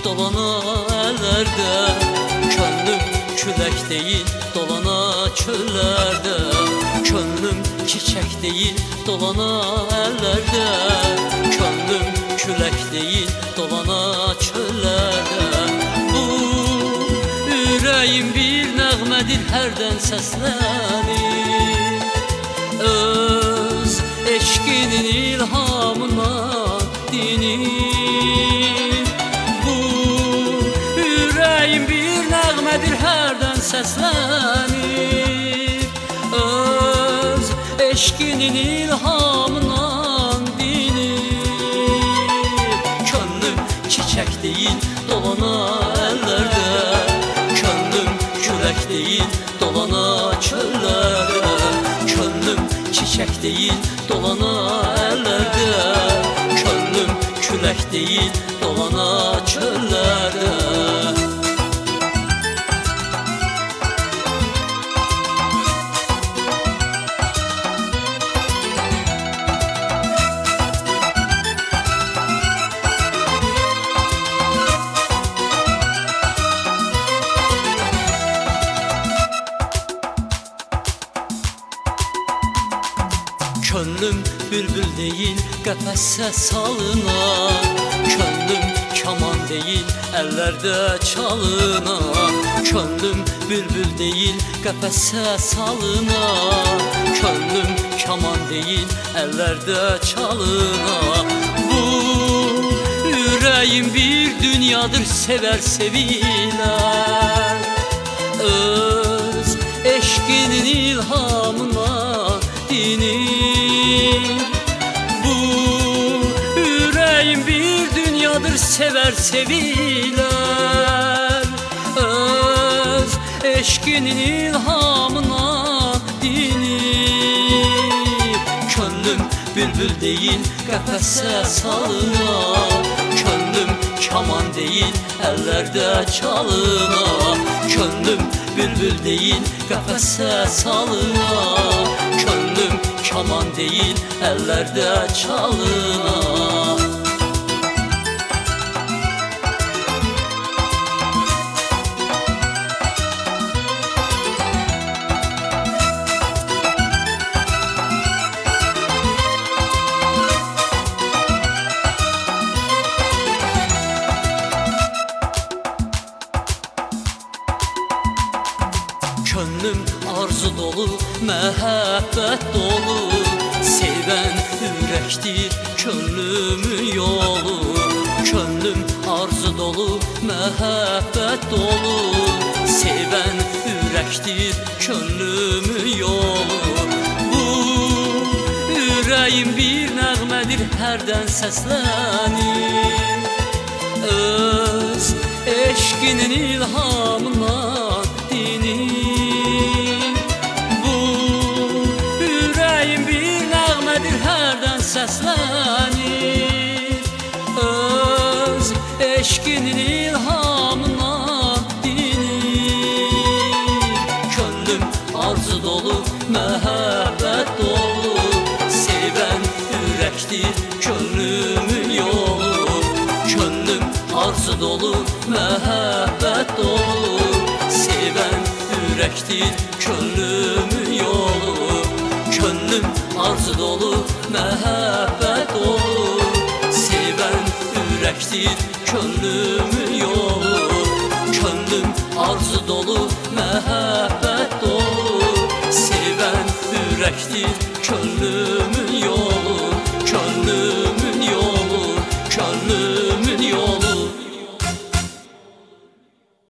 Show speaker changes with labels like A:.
A: dolana ellerde, könlüm külək deyil dolana çöllərdə, könlüm çiçək deyil dolana ellerde, könlüm külək deyil dolana çöllərdə. Bu ürəyim bir nəğmədir hərdən səslənir, öz eşqinin ilhamına dinir. Bu ürəyim bir nəğmədir hərdən səslənir, öz eşqinin ilhamına dinir. Könlüm çiçək deyil dolana əllərdə, könlüm külək deyil dolana çöllərdə, könlüm çiçək deyil dolana əllərdə, könlüm külək deyil dolana çöllərdə. Könlüm bülbül deyil qəfəsə salınan, könlüm kaman deyil əllərdə çalınan, könlüm bülbül deyil qəfəsə salınan, könlüm kaman deyil əllərdə çalınan. Bu ürəyim bir dünyadır sevər sevilər, öz eşqinin ilhamına dinir. Bu ürəyim bir dünyadır sevər sevilər, öz eşqinin ilhamına dinir. Könlüm bülbül deyil qəfəsə salınan, könlüm kaman deyil əllərdə çalınan, könlüm bülbül deyil qəfəsə salınan, könlüm kaman deyil əllərdə çalınan. Könlüm arzu dolu, məhəbbət dolu, sevən ürəkdir könlümün yolu. Könlüm arzu dolu, məhəbbət dolu, sevən ürəkdir könlümün yolu. Bu ürəyim bir nəğmədir hərdən səslənir, öz eşqinin ilhamına dinir. Səslənir, öz eşqinin ilhamına dinir. Könlüm arzu dolu, məhəbbət dolu, sevən ürəkdir könlümün yolu. Könlüm arzu dolu, məhəbbət dolu, sevən ürəkdir könlümün yolu. Könlüm arzu dolu, məhəbbət dolu, sevən ürəkdir könlümün yolu. Könlüm arzu dolu, məhəbbət dolu, sevən ürəkdir könlümün